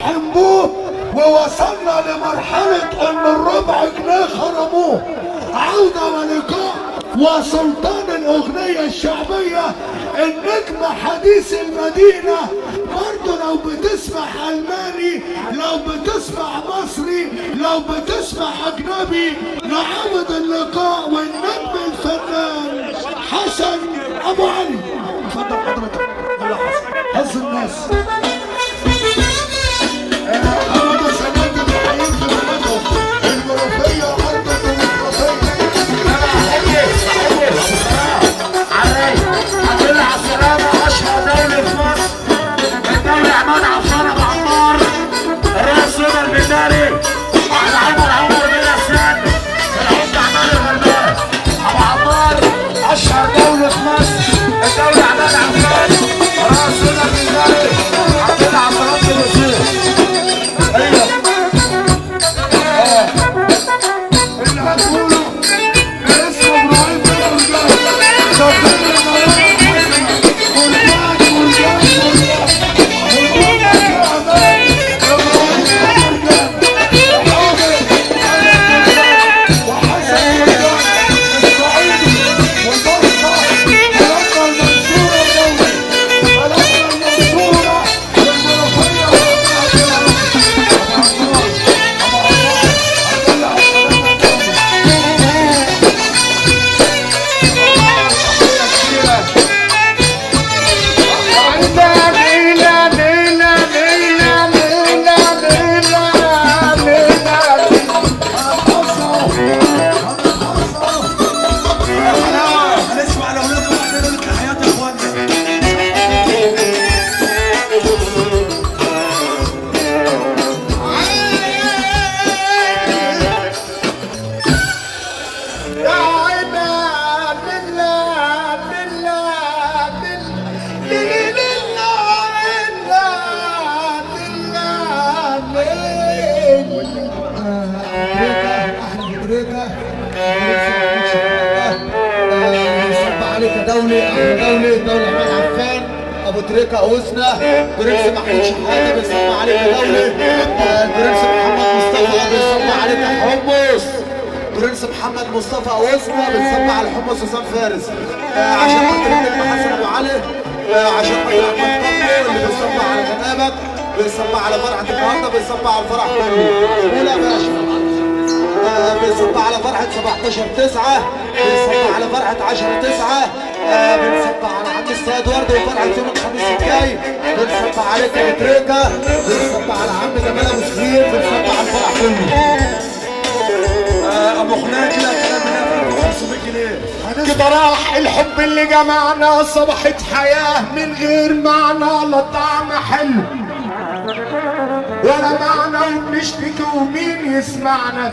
حنبوه، ووصلنا لمرحلة ان الربع جنيه خرموه. عودة ولقاء وسلطان الاغنية الشعبية النجم حديث المدينة. برضو لو بتسمع الماني، لو بتسمع مصري، لو بتسمع اجنبي، نعود اللقاء والنجم الفنان حسن ابو علي. اتفضل حضرتك. يلا حسن هز الناس. حمد سلام بحيين في بلدهم المنوفية وارض الديمقراطية. هتقول على السلامة أشهر دولة في مصر، الدولة عماد عفان أبو عمار، الرئيس رضا المداري، أحمد عمر بن أسد، العمدة عماد الغلبان. أبو عمار أشهر دولة في مصر، الدولة عماد عفان، الرئيس رضا المداري، عبد عبد الرب الوزير. أيوه. اللي هتقوله اسمه ابراهيم بن مرجان. دولة عماد عفان ابو تريكة اوزنا برنس محمود شحاته بيسمى عليك دولة برنس محمد مصطفى بيسمى عليك حمص برنس محمد مصطفى اوزنا بيسمى على حمص وسام فارس عشان خاطر النجم حسن ابو علي عشان خاطر احمد طلبو اللي بيسمى على غنامك بيسمى على فرحة النهارده بيسمى على الفرح كله. قول يا باشا. بنصب على فرحة 17/9 بنصب على فرحة 10/9 بنصب على عم السيد ورد وفرحة يوم الخميس الجاي بنصب عليك يا تريكة بنصب على عم جمال ابو سخير بنصب على الفرح كله. ابو خناق كده كلام 500 جنيه. كده راح الحب اللي جمعنا صبحت حياة من غير معنى لا طعم حلو ولا معنى وبنشتكي ومين يسمعنا.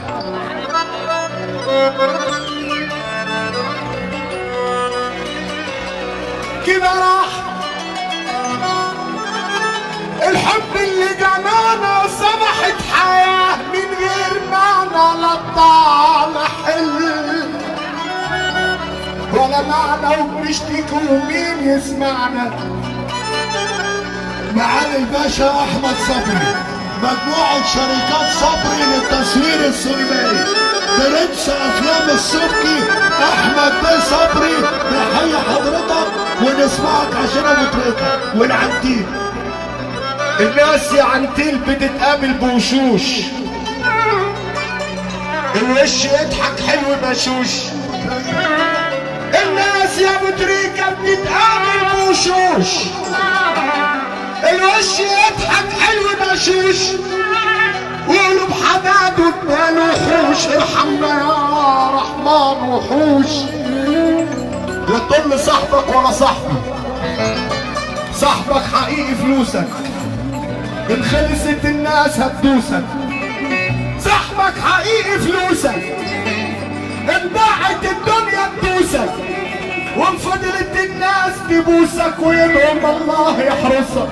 كده راح الحب اللي جمعنا صبحت حياة من غير معنى لا طعم حلو ولا معنى وبنشتكي ومين يسمعنا. معالي الباشا احمد صبري مجموعة شركات صبري للتصوير السينمائي برنس افلام السبكي احمد بن صبري بنحيي حضرتك ونسمعك عشان ابو تريكة والعنتيل. الناس يا عنتيل بتتقابل بوشوش الوش يضحك حلو بشوش. الناس يا ابو تريكة بتتقابل بوشوش الوش يضحك حلو بشوش وقلوب حداد واتنين وحوش. ارحمنا يا رحمن وحوش. لا تضل صاحبك ولا صاحبي صاحبك حقيقي فلوسك ان خلصت الناس هتدوسك. صاحبك حقيقي فلوسك ان ضاعت الدنيا تدوسك وان فضلت الناس تبوسك ويدعم الله يحرسك.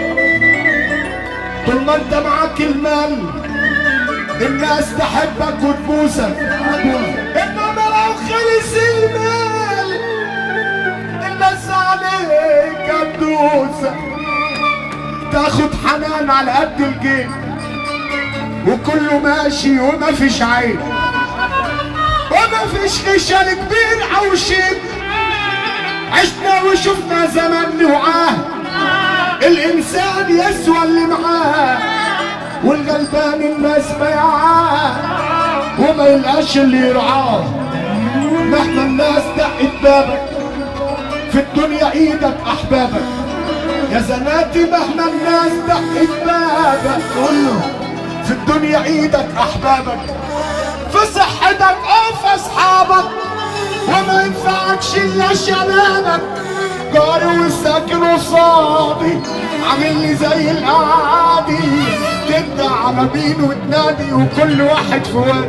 طول ما انت معاك المال الناس تحبك وتبوسك انما لو خلص المال الناس عليك هتدوسك. تاخد حنان على قد الجيب وكله ماشي وما فيش عين وما فيش خشن كبير او شيء. عشنا وشفنا زمن وعاه الانسان يسوى اللي معاه والغلبان الناس بيعاه وما يلقاش اللي يرعاه. مهما الناس دقت بابك في الدنيا ايدك احبابك يا زناتي. مهما الناس دقت بابك كله في الدنيا ايدك احبابك في صحتك او في اصحابك وما ينفعكش الا شبابك. جاري والساكن وصابي عامل لي زي القعادي تبدا على مين وتنادي وكل واحد في وقت.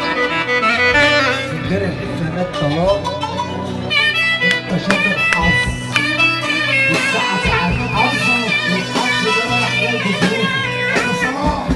غير الحفلات طلاق انت شاطر حظ والساعة ساعات حظة والحظ ده رايح جاي بظروفه. يا صلاح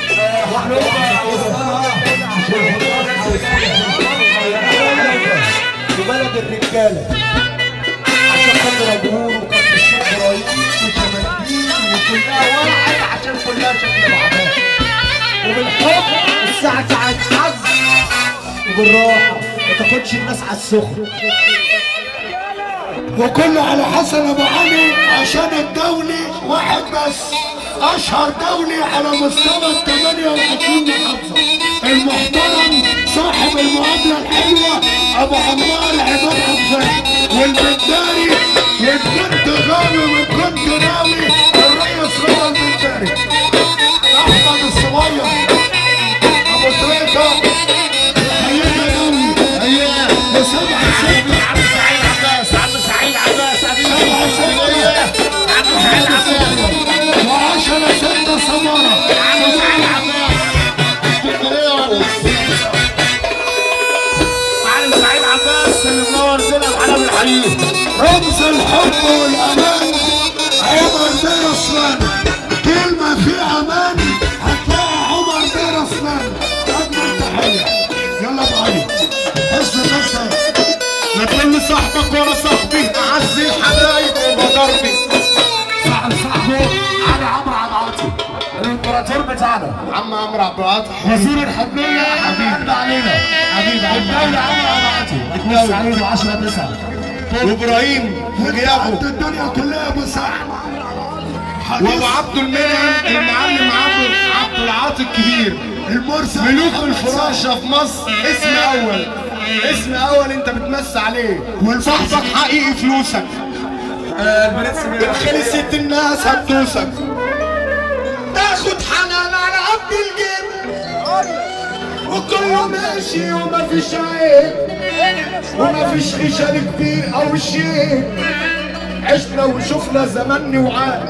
في بلد الرجالة عشان خاطر ابوه وكان الشيخ ابراهيم وشمالين وكلها واحد عشان كلها شكل بعضها وبالحب الساعة ساعات حظ وبالراحة ما تاخدش الناس على السخن وكله على حسن ابو علي عشان الدولي واحد بس اشهر دولي على مستوى ال 28 محافظه المحترم صاحب المقابله الحلوه ابو عمار عماد حفاظ والبنداري والبنت غاوي والبنت ناوي الريس رضا البنداري احمد الصغير ابو تريكه حياتنا ناوي اياه وسبع سنين عم سعيد عباس عم سعيد عباس سبع سنين عم سعيد عباس وعشرة ستة سمارة عم سعيد عباس معلم سعيد عباس اللي منور الدنيا بحلب الحليب رمز الحب والأمان عمر بن عثمان. كلمة في أمان هتلاقي عمر بن عثمان. أجمل تحية. يلا أبو علي حس نفسك لا تقول لي صاحبك ولا صاحبي اعز الحبايب وبضربي. صاحبه علي عمرو عبد العاطي الامبراطور بتاعنا عم عمرو عبد العاطي وزير الحربيه حبيبي علينا حبيبي الدوله عمرو عبد العاطي سعيد و10 9 وابراهيم في غيابه انت الدنيا كلها مساحة وابو عبد المنعم المعلم عبد العاطي الكبير المرسل ملوك الفراشه في مصر. اسم اول انت بتمس عليه وصاحبك حقيقي فلوسك. بتخلي ست الناس هتدوسك تاخد حنان على قد الجيب وكله ماشي وما فيش عيب وما فيش خشن كبير او شيء. عشنا وشفنا زمن وعاد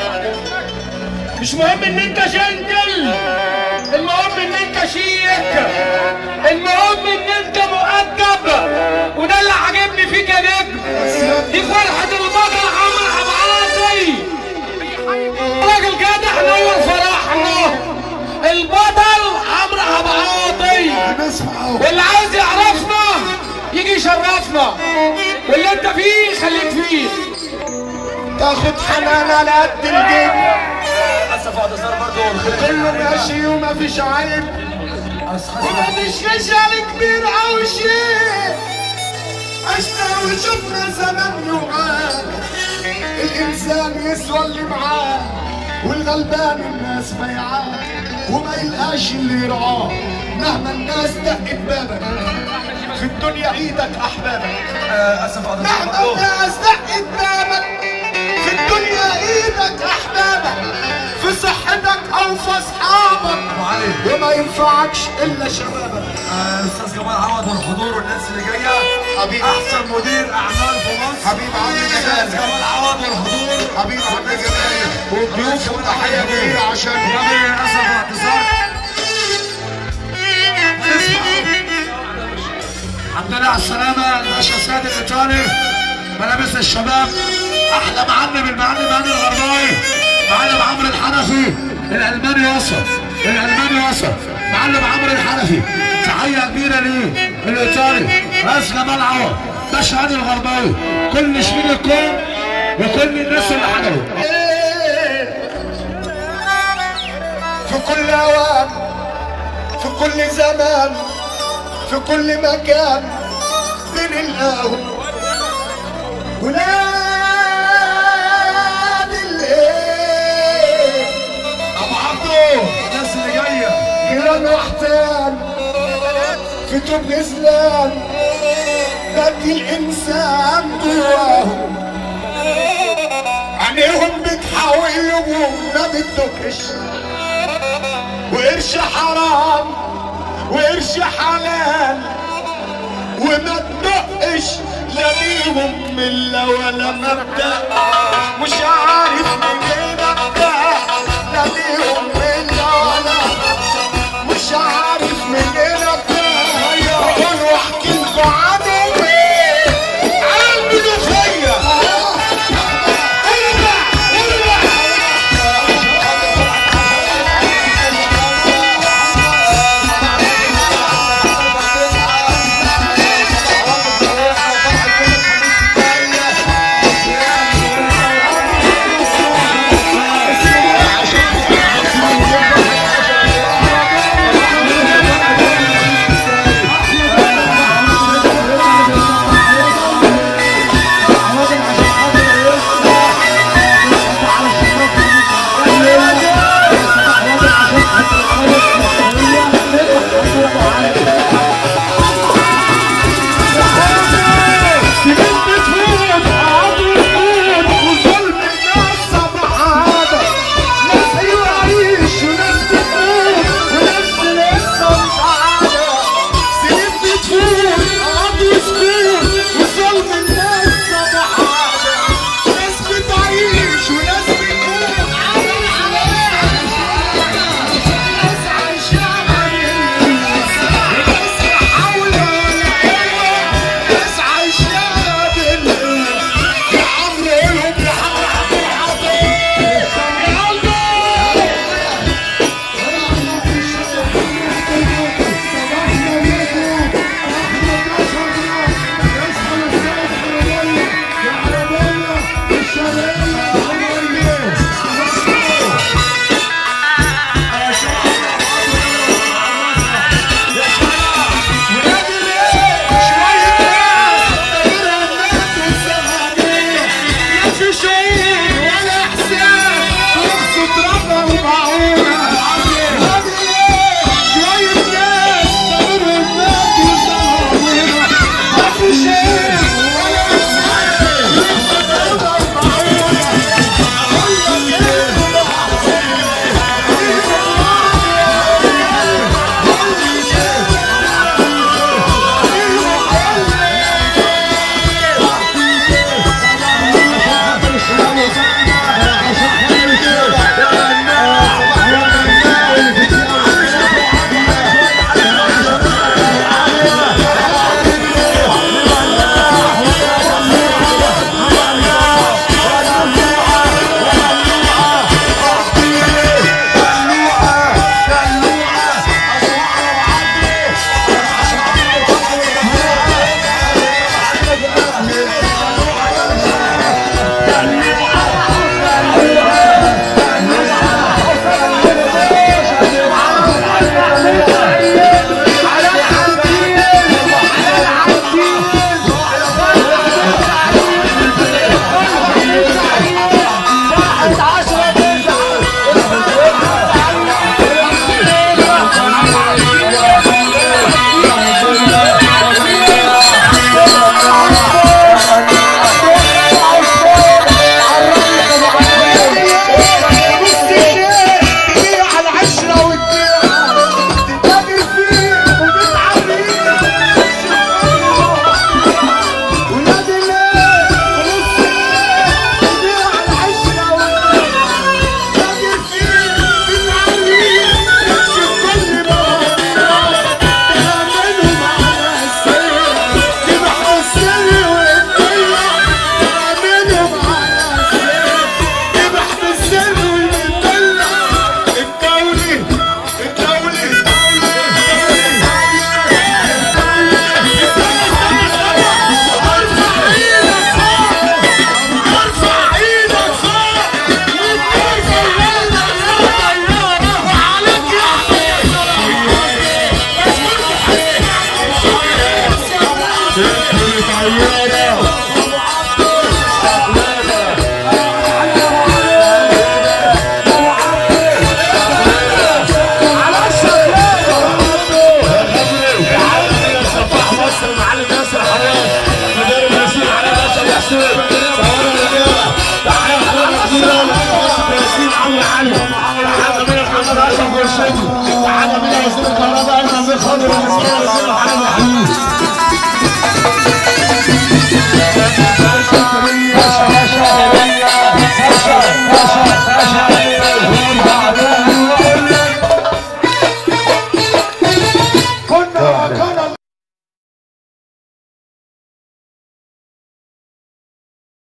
مش مهم ان انت جنتل المهم ان انت شيك المهم ان انت مؤدب وده اللي عاجبني فيك يا نجم. دي فرحة البطل عمرو عبد العاطي راجل جدع نور فرحنا البطل عمرو عبد العاطي واللي عايز يعرفنا يجي يشرفنا واللي انت فيه خليك فيه. تاخد حنان على قد الجيب اسف اعتذار برضه كله ماشي وما فيش عيب وما فيش خجل كبير او شيء. عشنا وشفنا زمن وعاد الانسان يسوى اللي معاه والغلبان الناس بيعاه وما يلقاش اللي يرعاه. مهما الناس دقت بابك في الدنيا ايدك احبابك. اسف اعتذار مهما الناس دقت بابك في الدنيا ايدك احبابك في صحتك او في اصحابك وما ينفعكش الا شبابك. استاذ جمال عوض والحضور والناس اللي جايه حبيبي احسن مدير اعمال في مصر حبيب عمي استاذ جمال جمال عوض والحضور حبيب عمي جمال وضيوف تحيه كبيره عشان اسف اعتذار. الحمد لله على السلامه الباشا سيد الايطالي ملابس الشباب احلى معلم المعلم هاني الغرباوي معلم عمرو الحنفي الالماني وصل معلم عمرو الحنفي تحيه كبيره ليه الايطالي راس جمال عوض باشا هاني الغرباوي كل شبين الكون وكل الناس اللي حضروا. في كل اوان، في كل زمان، في كل مكان بنلقاهم ولاد الايه. ابو عبده الناس اللي جايه جيران واحتال في توب اسلام بدي الانسان جواهم، عينيهم بتحاول يبوم ما بتدقش، وقرش حرام وقرش حلال وما تدقش لا ليهم مله ولا مبدا، مش عارف منين ابدا لا ليهم